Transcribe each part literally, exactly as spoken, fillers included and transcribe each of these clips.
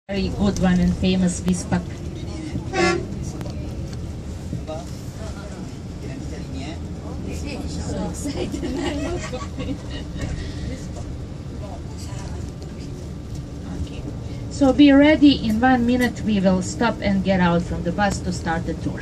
Very good one and famous Vispak. So excited. Okay. So be ready. In one minute we will stop and get out from the bus to start the tour.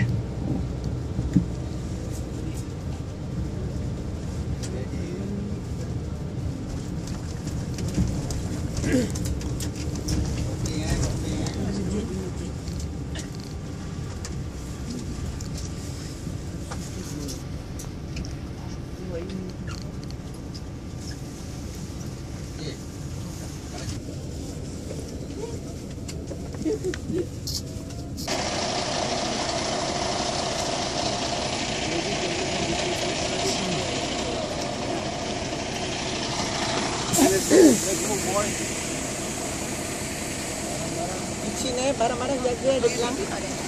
Sini barang-barang jaga di dalam.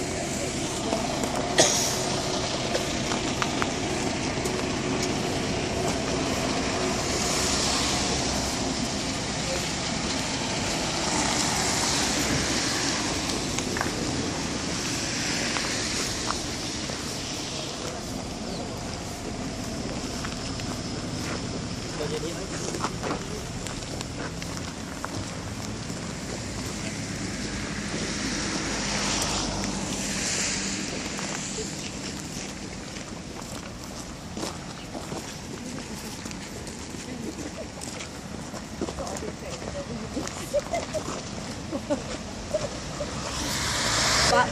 Pak.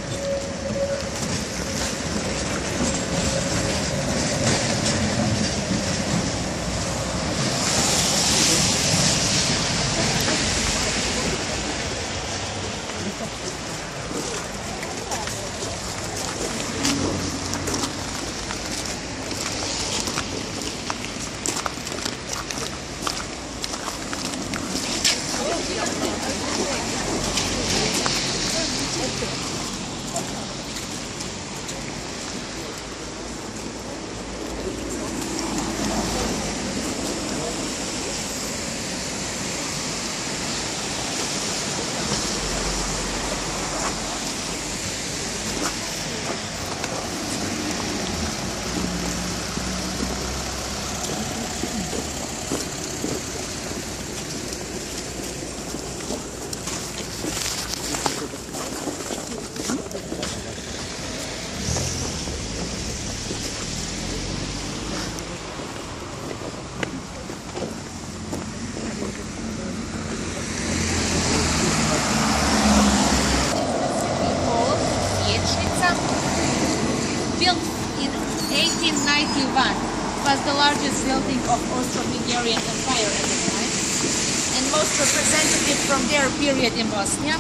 Built in eighteen ninety-one, it was the largest building of Austro-Hungarian Empire at the time, and most representative from their period in Bosnia.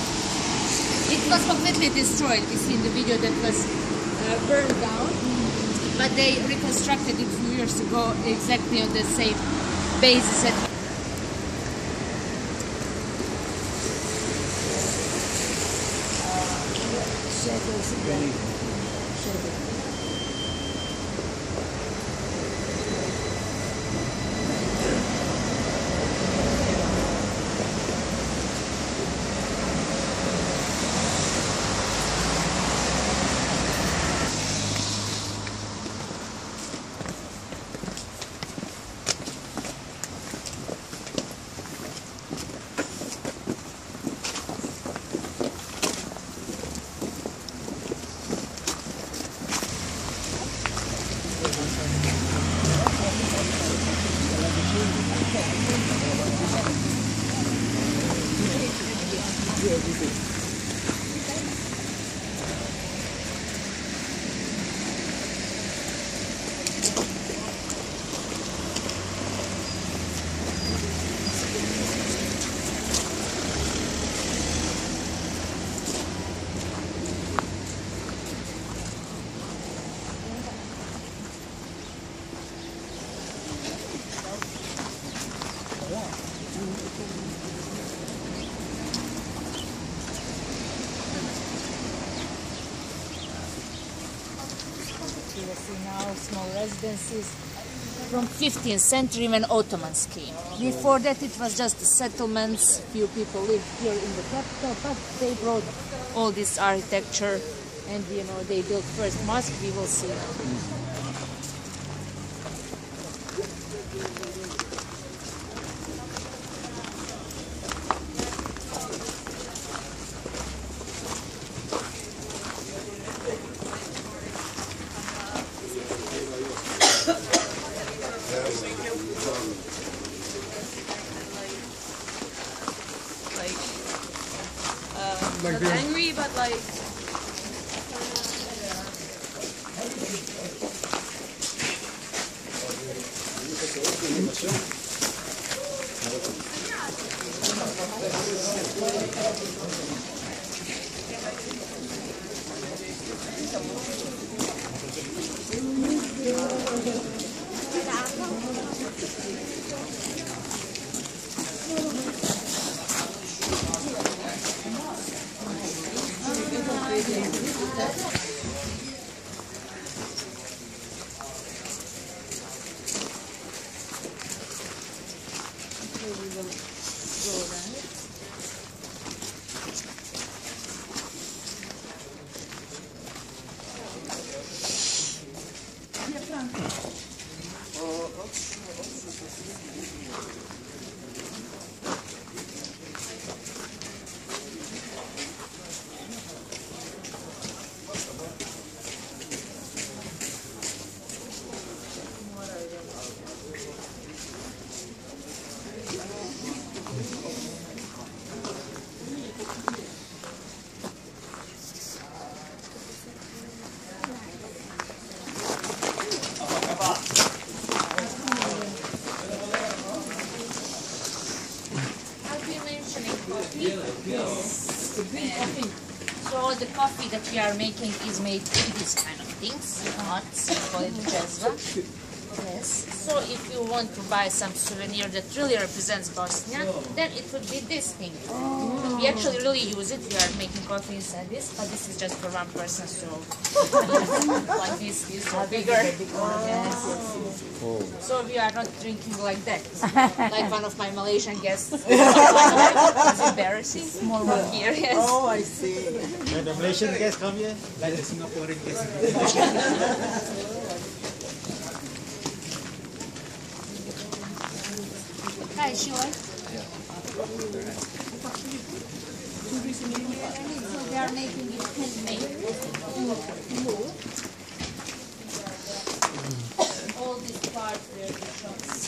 It was completely destroyed. We see in the video that was uh, burned down, but they reconstructed it a few years ago exactly on the same basis. At You will see now small residences from fifteenth century when Ottomans came. Before that it was just the settlements, few people lived here in the capital, but they brought all this architecture and you know they built first mosque, we will see now. Like not angry, but like So the coffee that we are making is made with these kind of things, not call it jezva. Yes. So if you want to buy some souvenir that really represents Bosnia, then it would be this thing. Oh. We actually really use it. We are making coffee inside this, but this is just for one person. So like this, these are bigger. Yes. Oh. So we are not drinking like that, like one of my Malaysian guests. It's embarrassing. Small one here. Yes. Oh, I see. When the Malaysian guests come here, like the Singaporean guests. Hi, Sheila. Yeah. So they are making it handmade. All these parts where the shops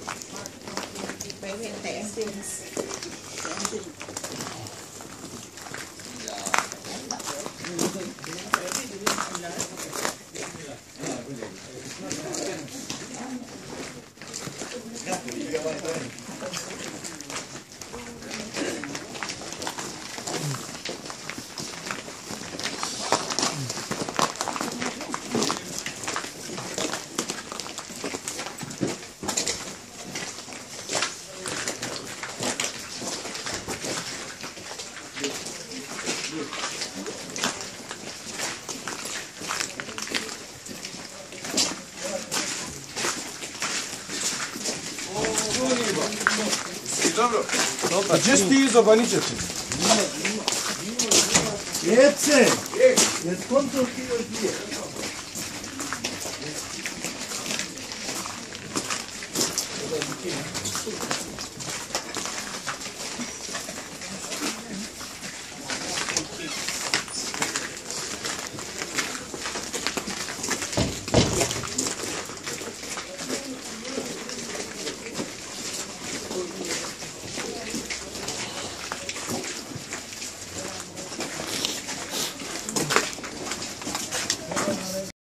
Dobro. A gdje si ti izobaničet? Jece! Jec konto ti još dvije.